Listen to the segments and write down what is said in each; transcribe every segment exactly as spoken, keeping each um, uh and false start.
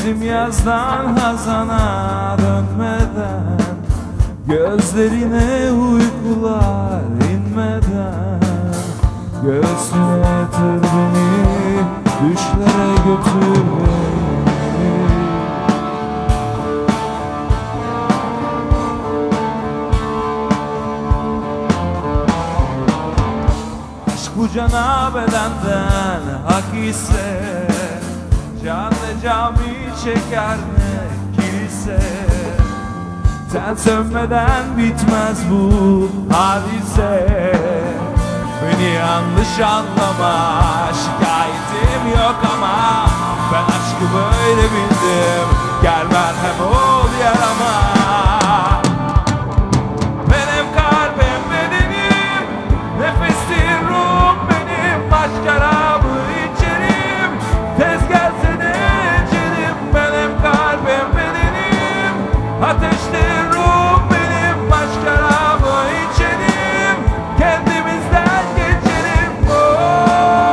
Sevdim yazdan hazana dönmeden, gözlerine uykular inmeden. Göğsüne yatır beni, düşlere götür beni. Aşk bu cana bedenden hak ise, can ne cami çeker ne kilise. Sen sönmeden bitmez bu hadise. Beni yanlış anlama, şikayetim yok ama ben aşkı böyle bildim. Gel merhem ol yarama. Benim kalbim bedenim, nefestir ruh benim. Aşk şarabı içerim, tez gelse de içerim. Benim kalbim bedenim, ateştir ruh benim. Aşk şarabı içerim, kendimizden geçerim. Oh.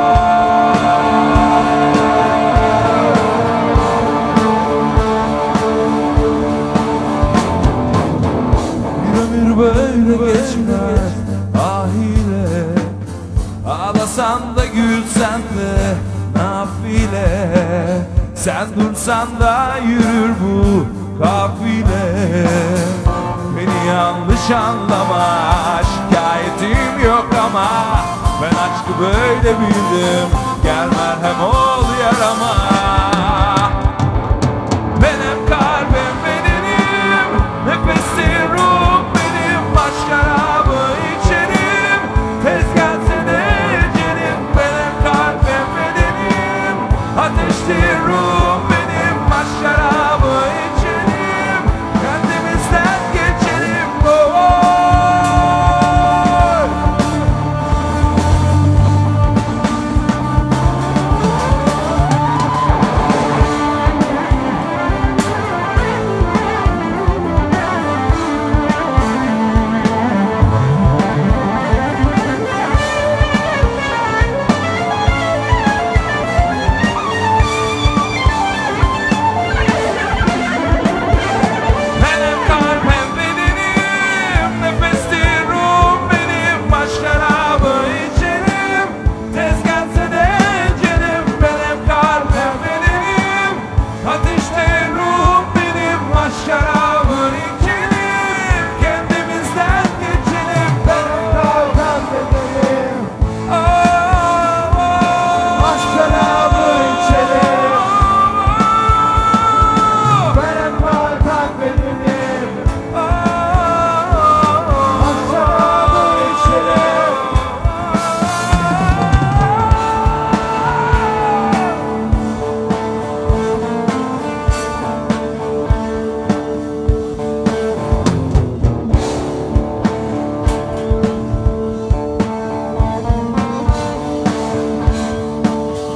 Bir ömür böyle geçmez ahile, ağlasan da gülsen de nafile. Sen dursan da yürür bu kafile. Beni yanlış anlama, şikayetim yok ama ben aşkı böyle bildim. Gel merhem ol yarama. Benim kalbim bedenim, nefestir ruh benim. Aşk şarabı içerim, tez gelse de içerim. Benim kalbim bedenim, ateştir ruh benim. Aşk şarabı içerim, kendimizden geçerim. Oh, oh.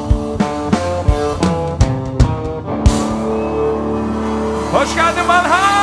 Hoş geldin Manhattan.